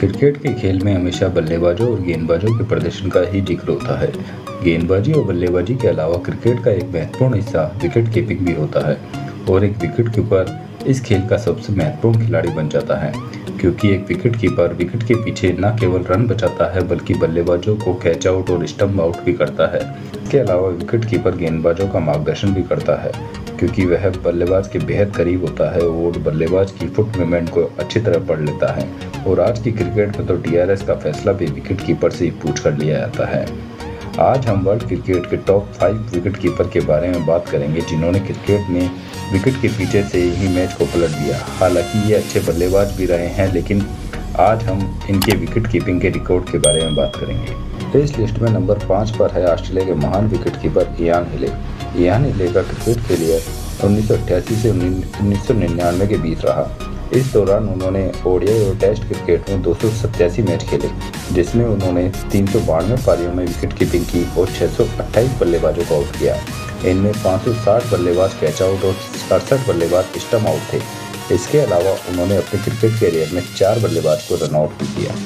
Cricket के खेल में हमेशा बल्लेबाजों और गेंदबाजों के प्रदर्शन का ही जिक्र होता है। गेंदबाजी और बल्लेबाजी के अलावा क्रिकेट का एक महत्वपूर्ण हिस्सा विकेट कीपिंग भी होता है और एक विकेट कीपर इस खेल का सबसे महत्वपूर्ण खिलाड़ी बन जाता है, क्योंकि एक विकेट कीपर विकेट के पीछे न केवल रन बचाता है बल्कि बल्लेबाजों को कैच आउट और स्टंप आउट भी करता है। इसके अलावा विकेट कीपर गेंदबाजों का मार्गदर्शन भी करता है, क्योंकि वह बल्लेबाज के बेहद करीब होता है और बल्लेबाज की फुट मूवमेंट को अच्छी तरह पढ़ लेता है। और आज की क्रिकेट में तो DRS का फैसला भी विकेट कीपर से ही पूछ कर लिया जाता है। आज हम वर्ल्ड क्रिकेट के टॉप 5 विकेट कीपर के बारे में बात करेंगे, जिन्होंने क्रिकेट में विकेट के पीछे से ही मैच को पलट दिया। हालांकि ये अच्छे बल्लेबाज भी रहे हैं, लेकिन आज हम इनके विकेट कीपिंग के रिकॉर्ड के बारे में बात करेंगे। इस लिस्ट में नंबर 5 पर है ऑस्ट्रेलिया के महान wicket keeper Ian Healy. Ian Healy का क्रिकेट कैरियर 1988 से 1999 के बीच रहा। इस दौरान उन्होंने ODI और टेस्ट क्रिकेट में 287 मैच खेले, जिसमें उन्होंने 392 पारियों में विकेट कीपिंग की और 628 बल्लेबाजों को आउट किया। इनमें 560 बल्लेबाज कैच आउट और 67 बल्लेबाज स्टंप आउट थे। इसके अलावा उन्होंने अपने क्रिकेट कैरियर में 4 बल्लेबाज को रन आउट भी किया।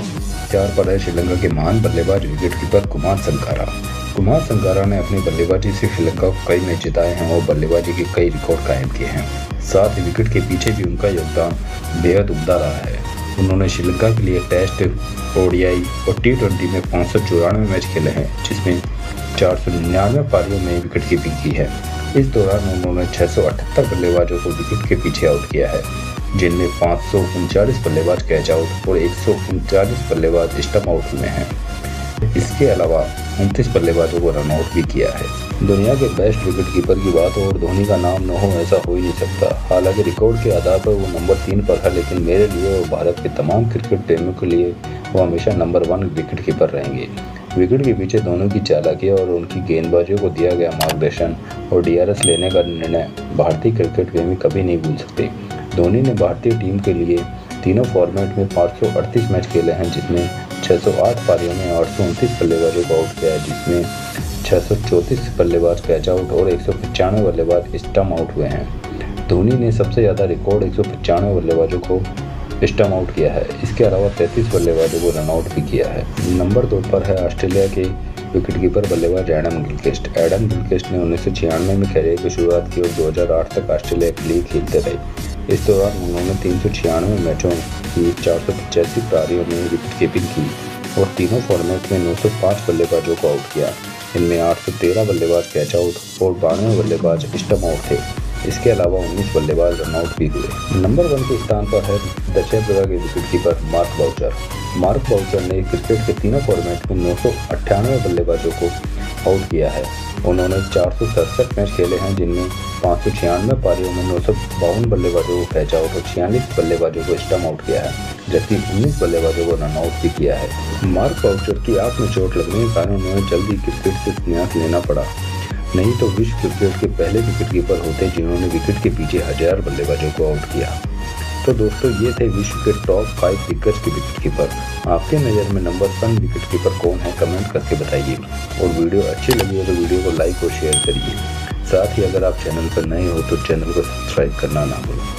4 पर है श्रीलंका के महान बल्लेबाज विकेट कीपर कुमार संगकारा। कुमार संगकारा ने अपनी बल्लेबाजी से श्रीलंका को कई मैच जिताए हैं और बल्लेबाजी के कई रिकॉर्ड कायम किए हैं। साथ ही विकेट के पीछे भी उनका योगदान बेहद उम्दा रहा है। उन्होंने श्रीलंका के लिए टेस्ट, ODI और T20 में 594 मैच खेले हैं, जिसमें 499 पारियों में विकेट कीपिंग की है। इस दौरान उन्होंने 678 बल्लेबाजों को विकेट के पीछे आउट किया है, जिनमें 539 बल्लेबाज कैच आउट और 139 बल्लेबाज स्टंप आउट हुए हैं। इसके अलावा 29 बल्लेबाजों को रन आउट भी किया है। दुनिया के बेस्ट विकेट कीपर की बात हो और धोनी का नाम न हो, ऐसा हो ही नहीं सकता। हालांकि रिकॉर्ड के आधार पर वो नंबर 3 पर है, लेकिन मेरे लिए और भारत के तमाम क्रिकेट प्रेमियों के लिए वो हमेशा नंबर 1 विकेट कीपर रहेंगे। विकेट के पीछे दोनों की चालाकियां और उनकी गेंदबाजियों को दिया गया मार्गदर्शन और DRS लेने का निर्णय भारतीय क्रिकेट प्रेमी कभी नहीं भूल सकते। धोनी ने भारतीय टीम के लिए तीनों फॉर्मेट में 538 मैच खेले हैं, जिसमें 608 पारियों में 829 बल्लेबाजों को आउट किया है, जिसमें 634 बल्लेबाज कैच आउट और 195 बल्लेबाज स्टंप आउट हुए हैं। धोनी ने सबसे ज़्यादा रिकॉर्ड 195 बल्लेबाजों को स्टंप आउट किया है। इसके अलावा 33 बल्लेबाजों को रन आउट भी किया है। नंबर 2 पर है ऑस्ट्रेलिया के विकेट कीपर बल्लेबाज एडम गिलक्रिस्ट। एडम गिलक्रिस्ट ने 1996 में कैरियर की शुरुआत की और 2008 तक ऑस्ट्रेलिया के लिए खेलते रहे। इस दौरान उन्होंने 396 मैचों की 485 पारियों में विकेट कीपिंग की और तीनों फॉर्मेट में 905 बल्लेबाजों को आउट किया। इनमें 813 बल्लेबाज कैच आउट और 92 बल्लेबाज स्टंप आउट थे। इसके अलावा 19 बल्लेबाज रन आउट भी हुए। नंबर 1 के स्थान पर है दक्षिण अफ्रीका के wicket keeper Mark Boucher. Mark Boucher ने क्रिकेट के तीनों फॉर्मेट में 998 बल्लेबाजों को आउट किया है। उन्होंने 467 मैच खेले हैं, जिनमें 596 पारियों में 952 बल्लेबाजों को कैच आउट और 46 बल्लेबाजों को स्टंप आउट किया है, जबकि 19 बल्लेबाजों को रन आउट भी किया है। मार्क बाउचर की आंख में चोट लगने के कारण उन्हें जल्दी क्रिकेट से संन्यास लेना पड़ा, नहीं तो विश्व क्रिकेट के पहले विकेट कीपर होते जिन्होंने विकेट के पीछे 1000 बल्लेबाजों को आउट किया। तो दोस्तों, ये थे विश्व के टॉप 5 दिग्गज के विकेट कीपर। आपके नज़र में नंबर 1 विकेट कीपर कौन है, कमेंट करके बताइए। और वीडियो अच्छी लगी हो तो वीडियो को लाइक और शेयर करिए। साथ ही अगर आप चैनल पर नए हो तो चैनल को सब्सक्राइब करना ना भूलें।